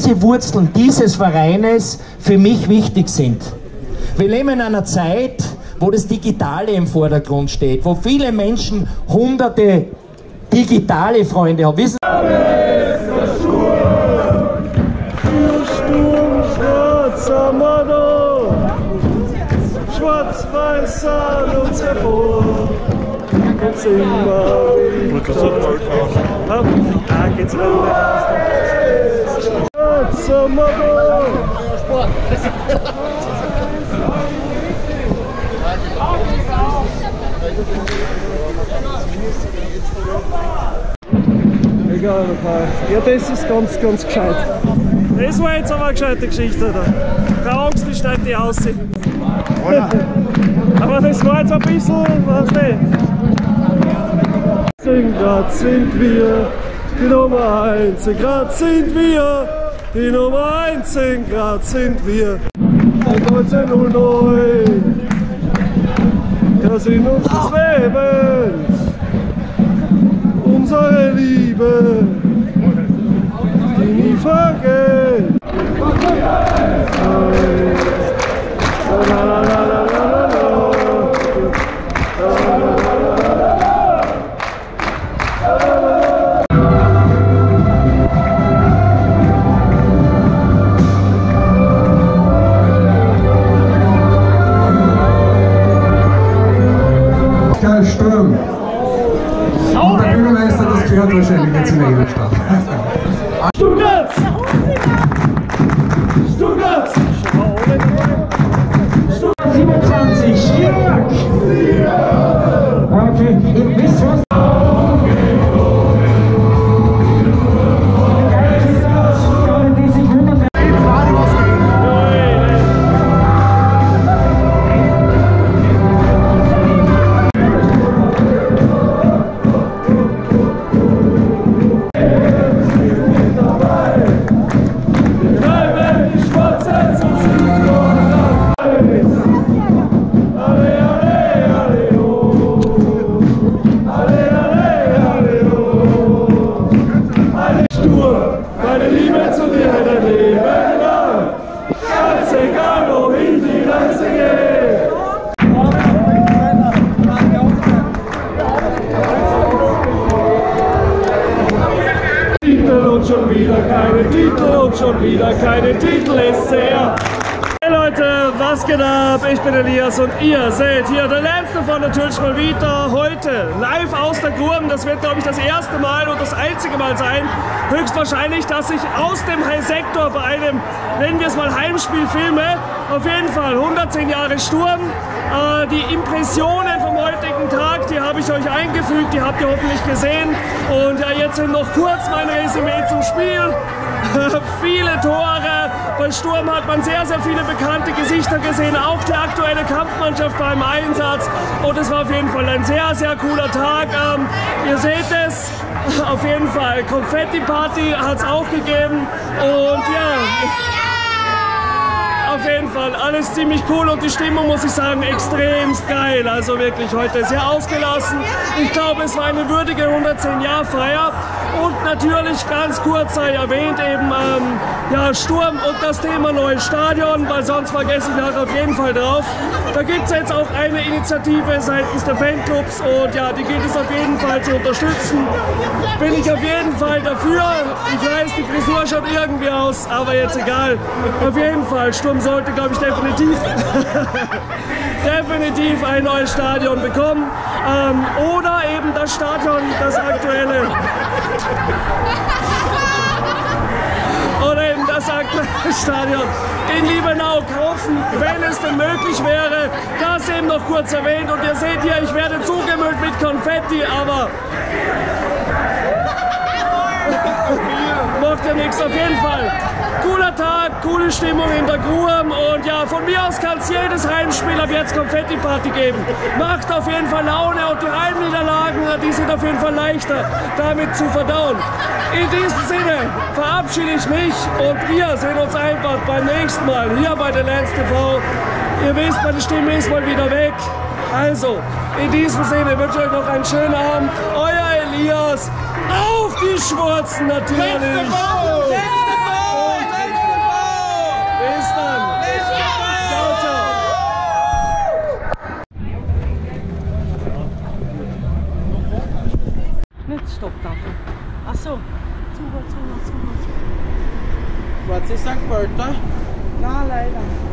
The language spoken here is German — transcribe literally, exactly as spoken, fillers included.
diese Wurzeln dieses Vereines für mich wichtig sind. Wir leben in einer Zeit, wo das Digitale im Vordergrund steht, wo viele Menschen hunderte digitale Freunde haben. Wissen Schwarzer Motto, schwarz-weißer uns hervor. Und sing mal wieder. Da geht's weiter. Schwarzer Motto. Egal, ja, das ist ganz, ganz gescheit. Das war jetzt aber eine gescheite Geschichte, oder? Keine Angst, ich schneide die aus. Aber das war jetzt ein bisschen, was nicht? Grad sind wir die Nummer eins, Grad sind wir die Nummer eins, Grad sind wir. neunzehnhundertneun, der Sinn unseres Lebens, unsere Liebe, die nie vergeht. Sturm. Und der Bürgermeister, das gehört wahrscheinlich jetzt in der Edelstadt. Stuttgart! Stuttgart! siebenundzwanzig, stark! Okay, ihr wisst was? Schon wieder keine Titel und schon wieder keine Titel ist sehr. Hey Leute, was geht ab? Ich bin Elias und ihr seht hier der Letzte von natürlich mal wieder heute live aus der Grube. Das wird, glaube ich, das erste Mal und das einzige Mal sein, höchstwahrscheinlich, dass ich aus dem High-Sektor bei einem, nennen wir es mal, Heimspiel filme. Auf jeden Fall hundertzehn Jahre Sturm. Äh, die Impressionen vom heutigen Tag, die habe ich euch eingefügt, die habt ihr hoffentlich gesehen. Und ja, jetzt sind noch kurz mein Resümee zum Spiel. Viele Tore. Bei Sturm hat man sehr, sehr viele bekannte Gesichter gesehen. Auch die aktuelle Kampfmannschaft beim Einsatz. Und es war auf jeden Fall ein sehr, sehr cooler Tag. Ähm, ihr seht es. Auf jeden Fall. Konfetti-Party hat es auch gegeben. Und ja. Auf jeden Fall alles ziemlich cool und die Stimmung, muss ich sagen, extremst geil. Also wirklich heute sehr ausgelassen. Ich glaube, es war eine würdige hundertzehn-Jahr-Feier. Und natürlich ganz kurz sei erwähnt eben ähm, ja, Sturm und das Thema neues Stadion, weil sonst vergesse ich nachher auf jeden Fall drauf. Da gibt es jetzt auch eine Initiative seitens der Fanclubs und ja, die gilt es auf jeden Fall zu unterstützen. Bin ich auf jeden Fall dafür. Ich weiß, die Frisur schaut irgendwie aus, aber jetzt egal. Auf jeden Fall, Sturm sollte, glaube ich, definitiv definitiv ein neues Stadion bekommen. Ähm, oder eben das Stadion, das aktuelle. Oder eben das aktuelle Stadion in Liebenau kaufen, wenn es denn möglich wäre. Das eben noch kurz erwähnt. Und ihr seht hier, ich werde zugemüllt mit Konfetti, aber macht ja nichts, auf jeden Fall. Cooler Tag, coole Stimmung in der Grube und ja, von mir aus kann es jedes Heimspiel ab jetzt Konfetti-Party geben. Macht auf jeden Fall Laune und die Heimniederlagen, die sind auf jeden Fall leichter damit zu verdauen. In diesem Sinne verabschiede ich mich und wir sehen uns einfach beim nächsten Mal hier bei der Lance T V. Ihr wisst, meine Stimme ist mal wieder weg. Also, in diesem Sinne wünsche ich euch noch einen schönen Abend. Euer Elias, auf die Schwarzen natürlich! Stopptafel. Ach so. Zuhör, zuhör, zuhör. Wart ihr Sankt Pölter? Nein, leider.